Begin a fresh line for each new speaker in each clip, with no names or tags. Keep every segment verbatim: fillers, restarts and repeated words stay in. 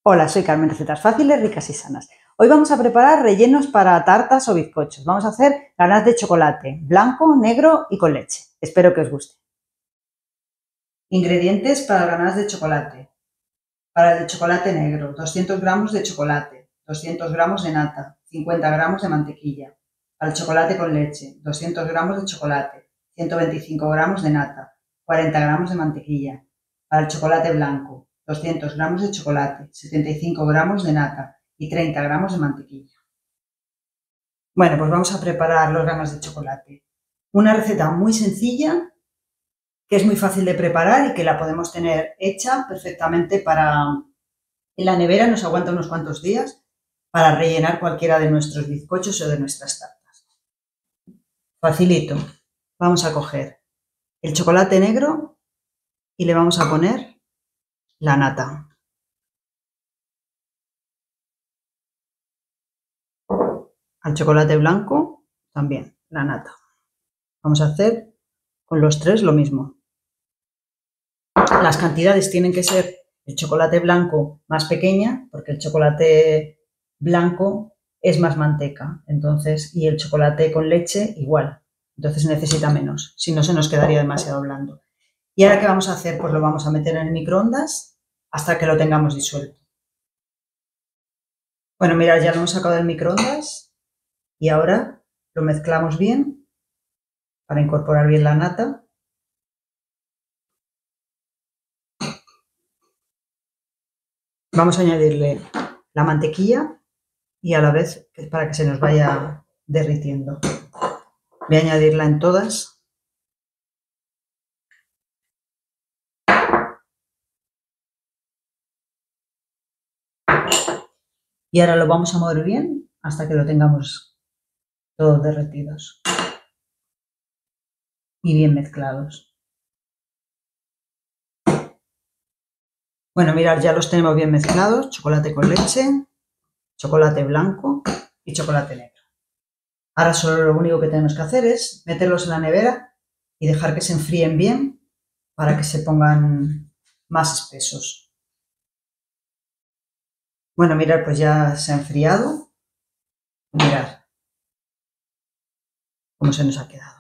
Hola, soy Carmen, recetas fáciles, ricas y sanas. Hoy vamos a preparar rellenos para tartas o bizcochos. Vamos a hacer ganache de chocolate, blanco, negro y con leche. Espero que os guste. Ingredientes para el ganache de chocolate. Para el de chocolate negro, doscientos gramos de chocolate, doscientos gramos de nata, cincuenta gramos de mantequilla. Para el chocolate con leche, doscientos gramos de chocolate, ciento veinticinco gramos de nata, cuarenta gramos de mantequilla. Para el chocolate blanco, doscientos gramos de chocolate, setenta y cinco gramos de nata y treinta gramos de mantequilla. Bueno, pues vamos a preparar los ganaches de chocolate. Una receta muy sencilla, que es muy fácil de preparar y que la podemos tener hecha perfectamente para... En la nevera nos aguanta unos cuantos días para rellenar cualquiera de nuestros bizcochos o de nuestras tartas. Facilito. Vamos a coger el chocolate negro y le vamos a poner la nata. Al chocolate blanco también la nata. Vamos a hacer con los tres lo mismo. Las cantidades tienen que ser el chocolate blanco más pequeña, porque el chocolate blanco es más manteca, entonces, y el chocolate con leche igual, entonces necesita menos, si no se nos quedaría demasiado blando. ¿Y ahora qué vamos a hacer? Pues lo vamos a meter en el microondas hasta que lo tengamos disuelto. Bueno, mirad, ya lo hemos sacado del microondas y ahora lo mezclamos bien para incorporar bien la nata. Vamos a añadirle la mantequilla y a la vez para que se nos vaya derritiendo. Voy a añadirla en todas. Y ahora lo vamos a mover bien hasta que lo tengamos todos derretidos y bien mezclados. Bueno, mirad, ya los tenemos bien mezclados, chocolate con leche, chocolate blanco y chocolate negro. Ahora solo lo único que tenemos que hacer es meterlos en la nevera y dejar que se enfríen bien para que se pongan más espesos. Bueno, mirad, pues ya se ha enfriado. Mirad cómo se nos ha quedado.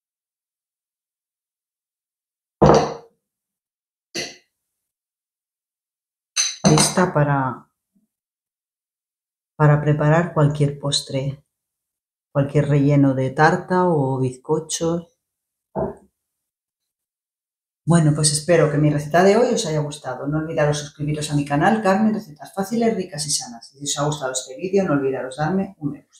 Lista para, para preparar cualquier postre, cualquier relleno de tarta o bizcocho. Bueno, pues espero que mi receta de hoy os haya gustado. No olvidaros suscribiros a mi canal Carmen Recetas Fáciles, Ricas y Sanas. Si os ha gustado este vídeo, no olvidaros darme un me gusta.